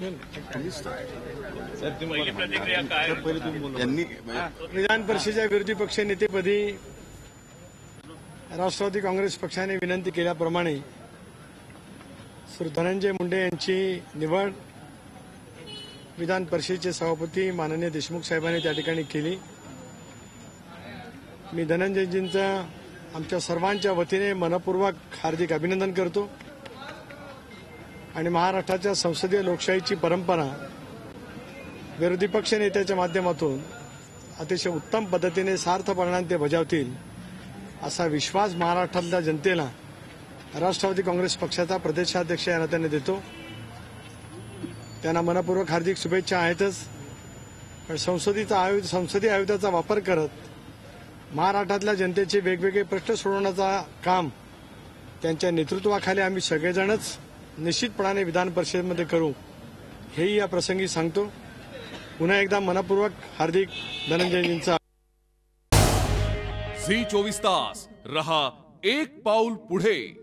यांनी विधान परिषदेच्या विरोधी पक्ष नेतेपदी राष्ट्रवादी काँग्रेस पक्षाने विनंती केल्याप्रमाणे श्री धनंजय मुंडे यांची निवड विधान परिषदेचे सभापती माननीय देशमुख साहेबांनी त्या ठिकाणी केली। मी धनंजयजींचं आमच्या सर्वांच्या वतीने मनपूर्वक हार्दिक अभिनंदन करतो आणि महाराष्ट्राच्या संसदीय लोकशाहीची परंपरा विरोधी पक्ष नेत्याच्या माध्यमातून अतिशय उत्तम पद्धतीने सार्थपणाने ते बजावतील असा विश्वास महाराष्ट्रातल्या जनतेला राष्ट्रवादी काँग्रेस पक्षाचा प्रदेशाध्यक्ष या नात्याने देतो। त्यांना मनपूर्वक हार्दिक शुभेच्छा आहेतच, पण संसदीय आयुधाचा वापर करत महाराष्ट्रातल्या जनतेचे वेगवेगळे प्रश्न सोडवण्याचा काम त्यांच्या नेतृत्वाखाली आम्ही सगळेजणच निश्चितपणाने विधान परिषदेमध्ये करू, हेही या प्रसंगी सांगतो। पुन्हा एकदा मनपूर्वक हार्दिक धनंजयजींचा। झी 24 तास रहा एक पाऊल पुढे।